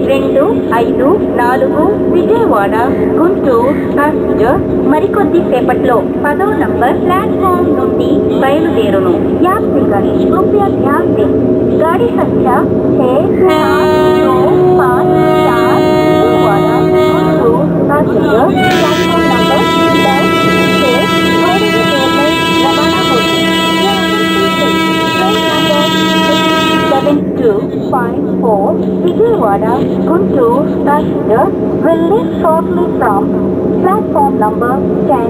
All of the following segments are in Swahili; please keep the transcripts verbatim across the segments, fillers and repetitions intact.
రెండు ఐదు నాలుగు విజయవాడ గుంటూరు ప్యాసింజర్ మరికొద్ది సేపట్లో పదో నంబర్ ప్లాట్ఫామ్ నుండి బయలుదేరును. యాత్రికన్ కృపయా ధ్యాన్ दें. गाड़ी संख्या छह सात दो पाँच चार Vijayawada Guntur passenger platform number दस से थोड़ी ही देर में रवाना होगी. Train number seven two five four Vijayawada Guntur passenger will leave shortly from platform number ten.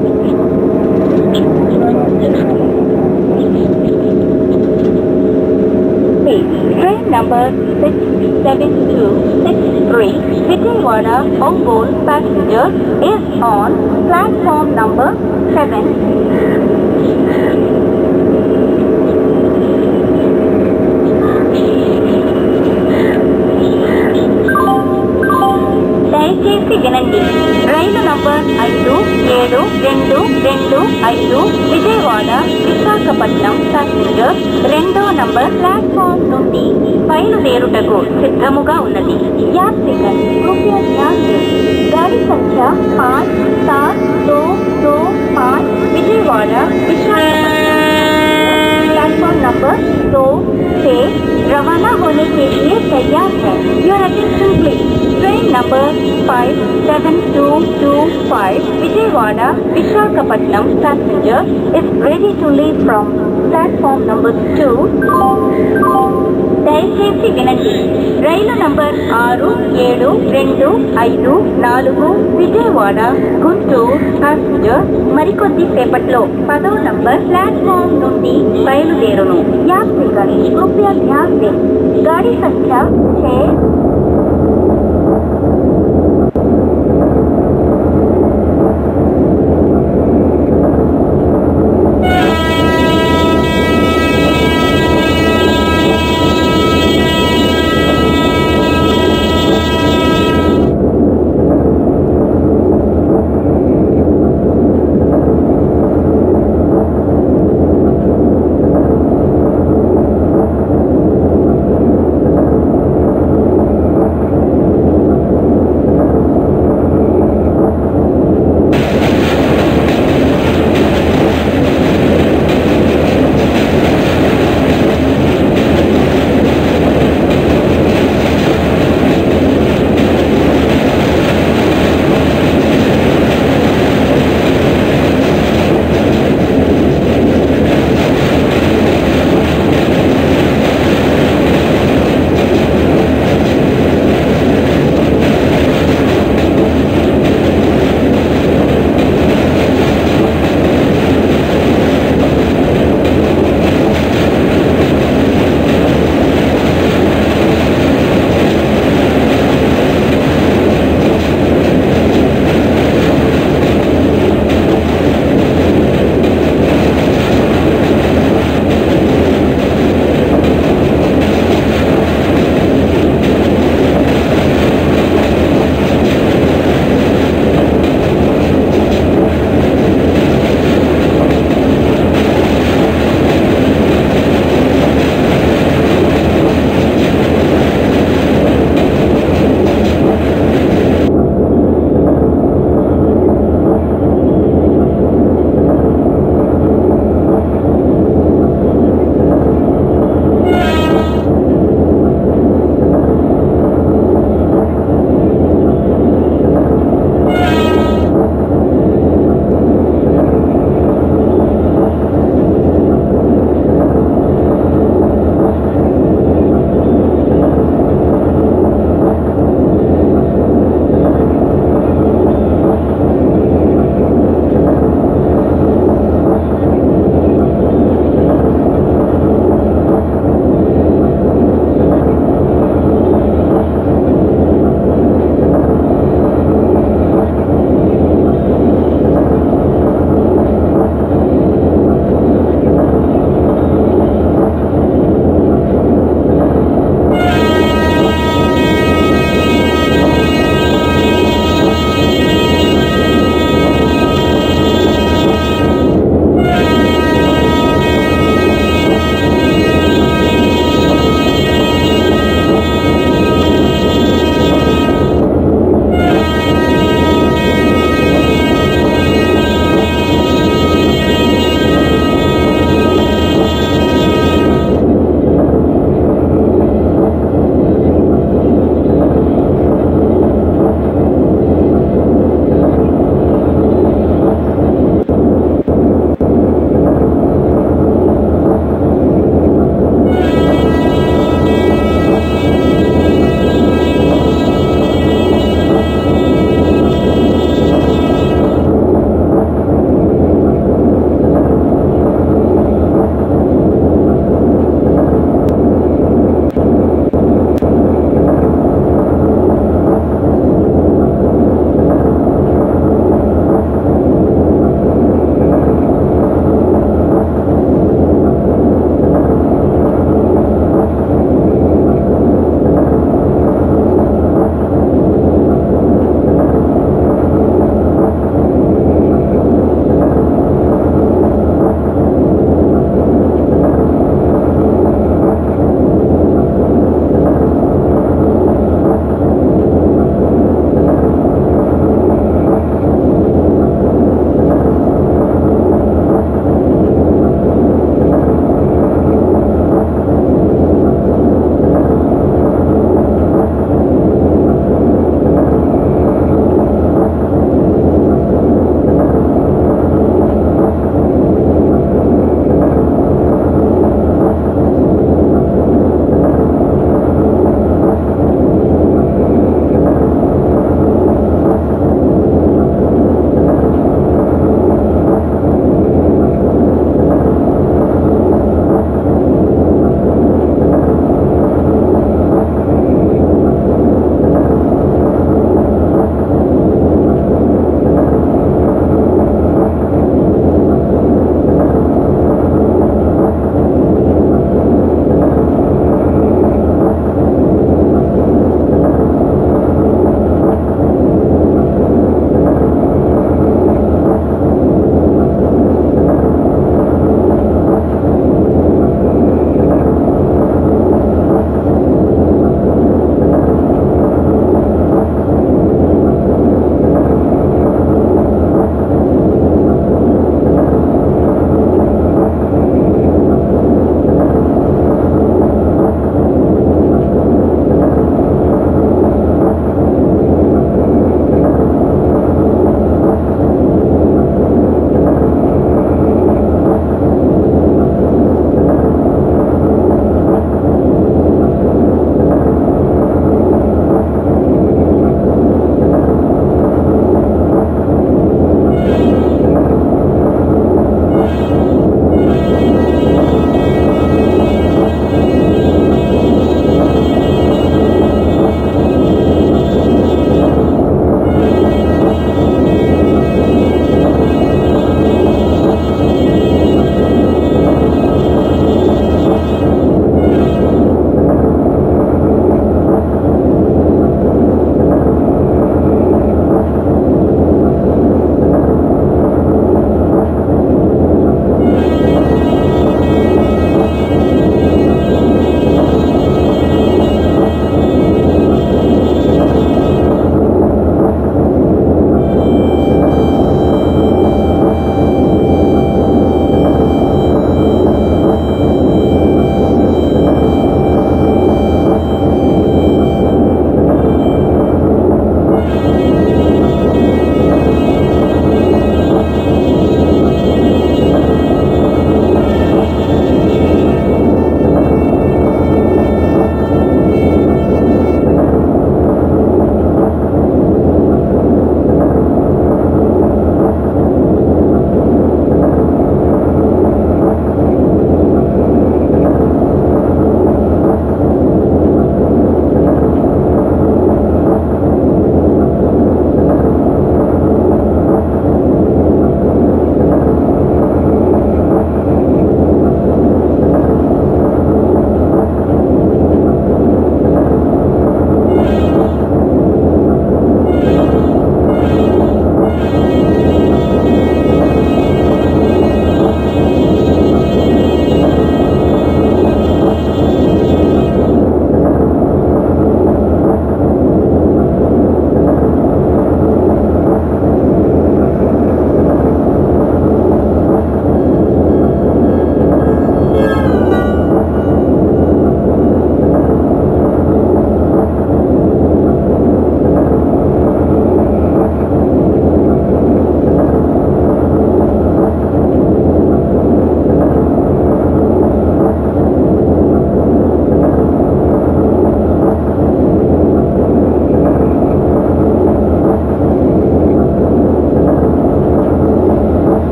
Train number six seven two six three Vijayawada Ongole passenger is on platform number seven. దయచేసి వినండి. రైలు నంబర్ ఐదు ఏడు రెండు రెండు ఐదు Vijayawada Visakhapatnam passenger రెండో number platform నుండి బయలుదేరుటకు సిద్ధముగా ఉన్నది. యాత్రికన్ కృపయా ధ్యాన్ दें. गाड़ी संख्या पाँच सात दो दो पाँच विजयवाड़ा विशाखपट्टनम प्लेटफॉर्म नंबर दो से रवाना होने के लिए तैयार है. Your attention please. Train number five seven two two five Vijayawada Visakhapatnam passenger is ready to leave from platform number two. దయచేసి వినండి. రైలు నంబర్ ఆరు ఏడు రెండు ఐదు నాలుగు విజయవాడ గుంటూరు ప్యాసింజర్ మరికొద్ది సేపట్లో పదో నంబర్ ప్లాట్ఫామ్ నుండి బయలుదేరును. యాత్రికన్ కృపయా ధ్యాన్ दें. गाड़ी संख्या छह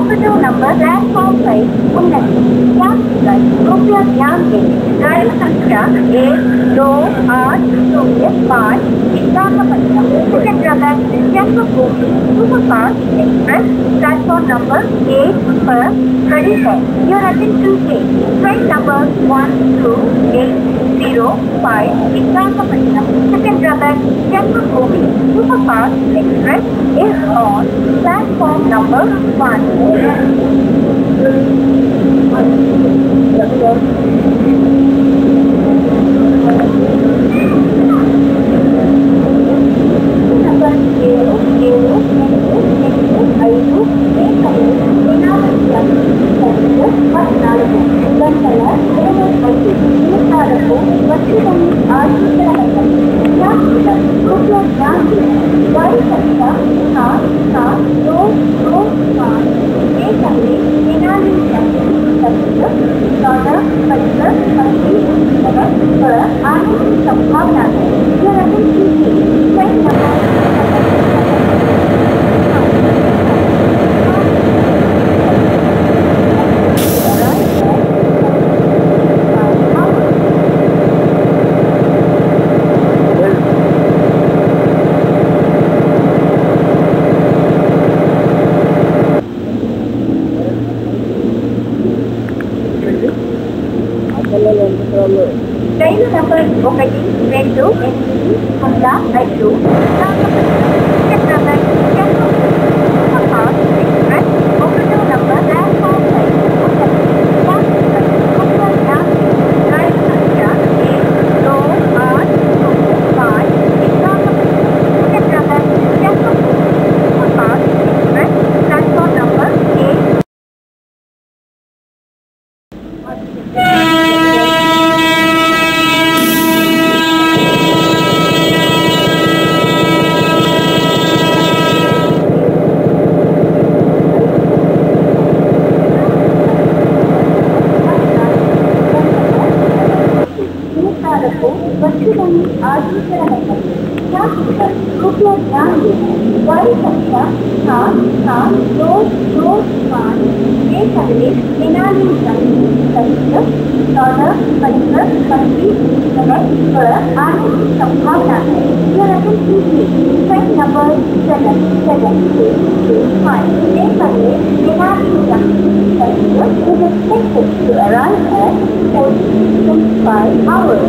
operative number platform five उन्नति यात्रीगण कृपया ध्यान दें गाड़ी संख्या एक दो आठ शून्य पाँच Visakhapatnam Secunderabad Janmabhoomi superfast express platform number eight पर खड़ी है। Your attention please. Train number one two eight zero five Visakhapatnam Secunderabad Janmabhoomi superfast express is on platform number one. Number zero zero ఐదు పద్నాలుగు గంటల ఇరవై ఐదు నిమిషాలకు వచ్చిదని ఆశించడం गाड़ी संख्या सात सात दो दो पाँच एक अगले तेनाली चौदह पचहत्तर पच्चीस नगर पर आने की संभावना है। यह रकम कीजिए ट्रेन नंबर రైలు నంబర్ ఒకటి రెండు ఎనిమిది సున్నా ఐదు సికింద్రాబాద్ సూపర్ఫాస్ట్ ఎక్స్ప్రెస్ ఒకటో నంబర్ ప్లాట్ఫామ్ ఫైవ్ गाड़ी संख्या एक दो आठ शून्य पाँच Visakhapatnam Secunderabad Janmabhoomi superfast express platform number एक बच्चों आजीवन कृपया ध्यान दें गाड़ी संख्या सात सात दो दो पाँच एक अगले तेनाली चौदह पचहत्तर पच्चीस नगर पर आने की संभावना है। यह रकम कीजिए train number seven seven five एक अगले Tenali is expected to arrive at fourteen five hours.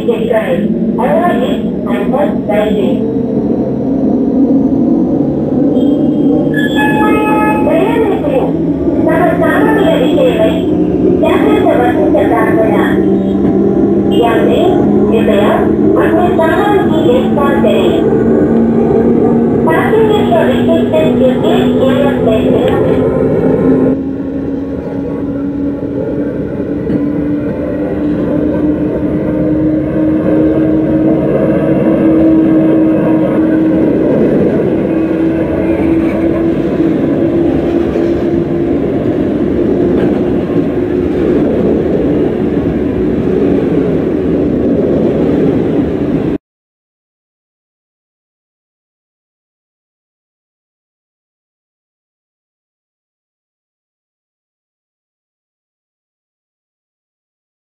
ticket price. Avoid it and first driving. ప్రయాణికులు తమ సామాన్య విషయమై జాగ్రత్త వహించకుండా यात्री कृपया अपने सामान की देखभाल करें। पैसेंजर का रिक्वेस्ट